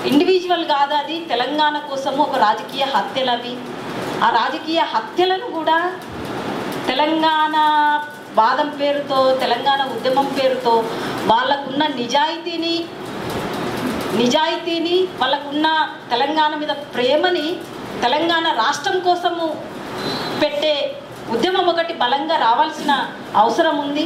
Individual కాదు, అది తెలంగాణ కోసము ఒక రాజకీయ హత్యలు అవి. ఆ రాజకీయ హత్యలను కూడా తెలంగాణ వాదం పేరుతో, తెలంగాణ ఉద్యమం పేరుతో వాళ్ళకున్న నిజాయితీని వాళ్ళకున్న తెలంగాణ మీద ప్రేమని తెలంగాణ రాష్ట్రం కోసము పెట్టే ఉద్యమం ఒకటి బలంగా రావాల్సిన అవసరం ఉంది.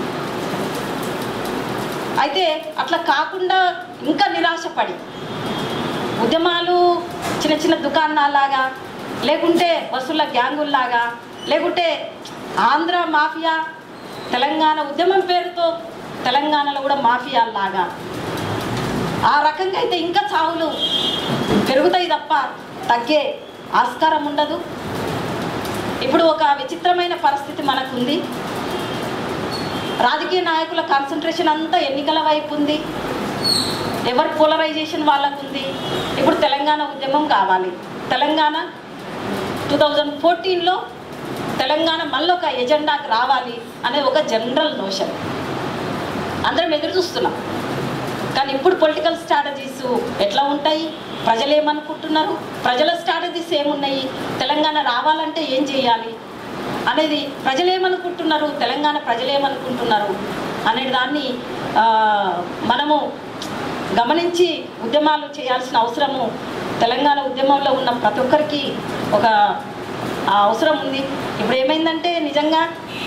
అయితే అట్లా కాకుండా ఇంకా నిరాశపడి ఉద్యమాలు చిన్న చిన్న దుకాణాలాగా, లేకుంటే వసూళ్ళ గ్యాంగుల్లాగా, లేకుంటే ఆంధ్ర మాఫియా, తెలంగాణ ఉద్యమం పేరుతో తెలంగాణలో కూడా మాఫియాలాగా ఆ రకంగా అయితే ఇంకా చావులు పెరుగుతాయి తప్ప తగ్గే ఆస్కారం ఉండదు. ఇప్పుడు ఒక విచిత్రమైన పరిస్థితి మనకుంది. రాజకీయ నాయకుల కాన్సన్ట్రేషన్ అంతా ఎన్నికల వైపు ఉంది, ఎవరి పోలరైజేషన్ వాళ్ళకు ఉంది. ఇప్పుడు తెలంగాణ ఉద్యమం కావాలి, తెలంగాణ 2014లో తెలంగాణ మళ్ళీ ఒక ఎజెండాకి రావాలి అనే ఒక జనరల్ నోషన్ అందరం ఎదురు చూస్తున్నాం. కానీ ఇప్పుడు పొలిటికల్ స్ట్రాటజీస్ ఎట్లా ఉంటాయి, ప్రజలు ఏమనుకుంటున్నారు, ప్రజల స్ట్రాటజీస్ ఏమున్నాయి, తెలంగాణ రావాలంటే ఏం చేయాలి అనేది ప్రజలు ఏమనుకుంటున్నారు, తెలంగాణ ప్రజలు ఏమనుకుంటున్నారు అనే దాన్ని మనము గమనించి ఉద్యమాలు చేయాల్సిన అవసరము తెలంగాణ ఉద్యమంలో ఉన్న ప్రతి ఒక్కరికి ఒక అవసరం ఉంది. ఇప్పుడు ఏమైందంటే నిజంగా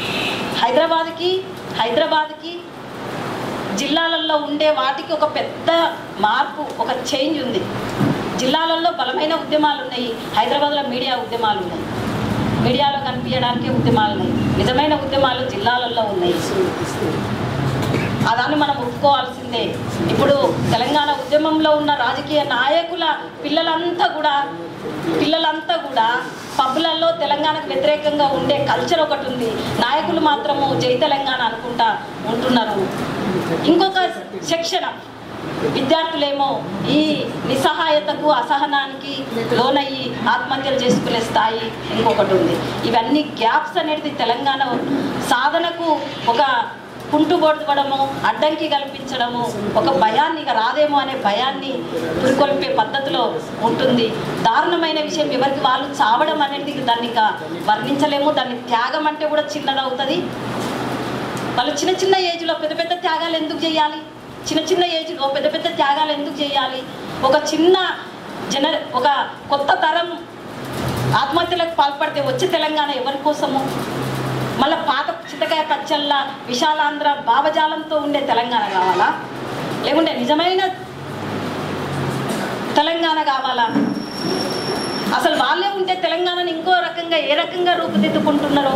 హైదరాబాద్కి జిల్లాలలో ఉండే వాటికి ఒక పెద్ద మార్పు, ఒక చేంజ్ ఉంది. జిల్లాలలో బలమైన ఉద్యమాలు ఉన్నాయి, హైదరాబాద్లో మీడియా ఉద్యమాలు ఉన్నాయి, మీడియాలో కనిపించడానికి ఉద్యమాలు ఉన్నాయి. నిజమైన ఉద్యమాలు జిల్లాలలో ఉన్నాయి. దాన్ని మనం ఒప్పుకోవాల్సిందే. ఇప్పుడు తెలంగాణ ఉద్యమంలో ఉన్న రాజకీయ నాయకుల పిల్లలంతా కూడా పబ్బులలో తెలంగాణకు వ్యతిరేకంగా ఉండే కల్చర్ ఒకటి ఉంది. నాయకులు మాత్రము జై తెలంగాణ అనుకుంటా ఉంటున్నారు. ఇంకొక సెక్షన్ విద్యార్థులేమో ఈ నిస్సహాయతకు, అసహనానికి లోనయ్యి ఆత్మహత్యలు చేసుకునే స్థాయి ఇంకొకటి ఉంది. ఇవన్నీ గ్యాప్స్ అనేది తెలంగాణ సాధనకు ఒక కుంటుబొడవడము, అడ్డంకి కల్పించడము, ఒక భయాన్ని ఇక రాదేమో అనే భయాన్ని పురికొల్పే పద్ధతిలో ఉంటుంది. దారుణమైన విషయం, ఎవరికి వాళ్ళు చావడం అనేది దాన్ని ఇక వర్ణించలేము. దాన్ని త్యాగం అంటే కూడా చిన్నదవుతుంది. వాళ్ళు చిన్న ఏజ్లో పెద్ద త్యాగాలు ఎందుకు చేయాలి, చిన్న ఏజ్లో పెద్ద త్యాగాలు ఎందుకు చేయాలి? ఒక కొత్త తరం ఆత్మహత్యలకు పాల్పడితే వచ్చే తెలంగాణ ఎవరి కోసము? మళ్ళీ పాత చింతకాయ పచ్చళ్ళ విశాలాంధ్ర భావజాలంతో ఉండే తెలంగాణ కావాలా, లేకుంటే నిజమైన తెలంగాణ కావాలా? అసలు వాళ్ళే ఉంటే తెలంగాణను ఇంకో రకంగా ఏ రకంగా రూపుదిద్దుకుంటున్నారో.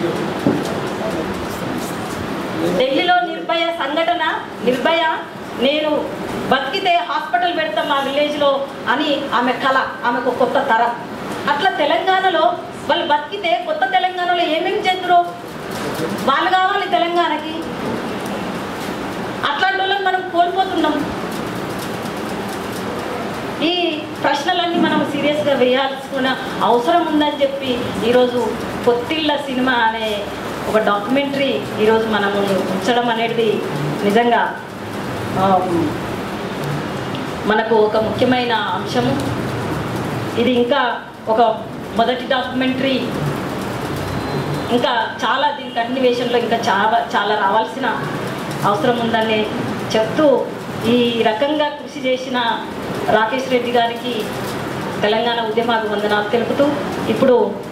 ఢిల్లీలో నిర్భయ సంఘటన, నేను బతికితే హాస్పిటల్ పెడతాం మా విలేజ్లో అని ఆమె కళ, ఆమెకు కొత్త తరం. అట్లా తెలంగాణలో వాళ్ళు బతికితే కొత్త తెలంగాణలో ఏమేమి చేద్దరో వాళ్ళు కావాలి తెలంగాణకి. అట్లాంటి వాళ్ళని మనం కోల్పోతున్నాం. ఈ ప్రశ్నలన్నీ మనం సీరియస్గా వేయాల్సిన అవసరం ఉందని చెప్పి ఈరోజు పొత్తిళ్ళ సినిమా అనే ఒక డాక్యుమెంటరీ ఈరోజు మనము ఉంచడం అనేది నిజంగా మనకు ఒక ముఖ్యమైన అంశము. ఇది ఇంకా ఒక మొదటి డాక్యుమెంటరీ, ఇంకా చాలా దీని కంటిన్యూషన్లో ఇంకా చాలా రావాల్సిన అవసరం ఉందని చెప్తూ ఈ రకంగా కృషి చేసిన రాకేష్ రెడ్డి గారికి తెలంగాణ ఉద్యమాభివందనాలు తెలుపుతూ ఇప్పుడు